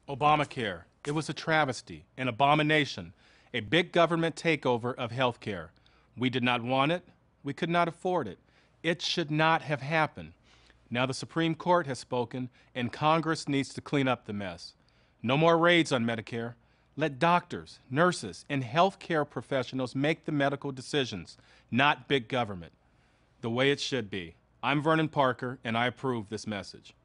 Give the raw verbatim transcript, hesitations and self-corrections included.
Obamacare. It was a travesty, an abomination, a big government takeover of health care. We did not want it. We could not afford it. It should not have happened. Now the Supreme Court has spoken, and Congress needs to clean up the mess. No more raids on Medicare. Let doctors, nurses, and health care professionals make the medical decisions, not big government. The way it should be. I'm Vernon Parker, and I approve this message.